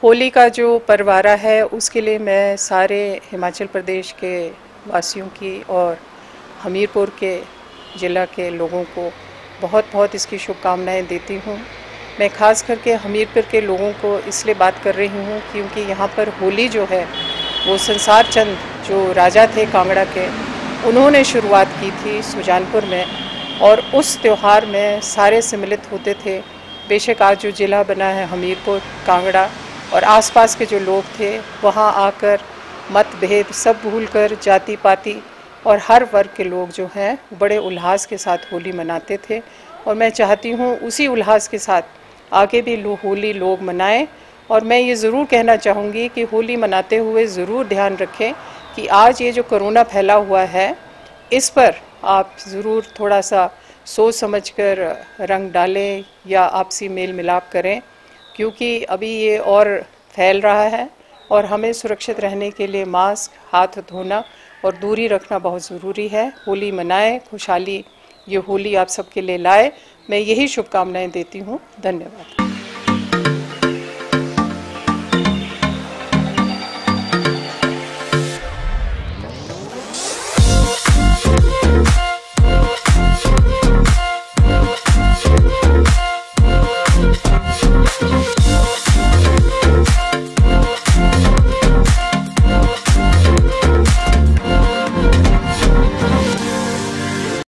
होली का जो परवारा है उसके लिए मैं सारे हिमाचल प्रदेश के वासियों की और हमीरपुर के ज़िला के लोगों को बहुत बहुत इसकी शुभकामनाएं देती हूँ। मैं ख़ास करके हमीरपुर के लोगों को इसलिए बात कर रही हूँ क्योंकि यहाँ पर होली जो है वो संसार चंद जो राजा थे कांगड़ा के, उन्होंने शुरुआत की थी सुजानपुर में, और उस त्यौहार में सारे सम्मिलित होते थे। बेशक आज जो ज़िला बना है हमीरपुर, कांगड़ा और आसपास के जो लोग थे वहाँ आकर मतभेद सब भूलकर जाति पाति और हर वर्ग के लोग जो हैं बड़े उल्लास के साथ होली मनाते थे। और मैं चाहती हूँ उसी उल्लास के साथ आगे भी होली लोग मनाएं। और मैं ये ज़रूर कहना चाहूँगी कि होली मनाते हुए ज़रूर ध्यान रखें कि आज ये जो कोरोना फैला हुआ है इस पर आप ज़रूर थोड़ा सा सोच समझकर रंग डालें या आपसी मेल मिलाप करें, क्योंकि अभी ये और फैल रहा है और हमें सुरक्षित रहने के लिए मास्क, हाथ धोना और दूरी रखना बहुत ज़रूरी है। होली मनाएं, खुशहाली ये होली आप सबके लिए लाए। मैं यही शुभकामनाएं देती हूँ। धन्यवाद।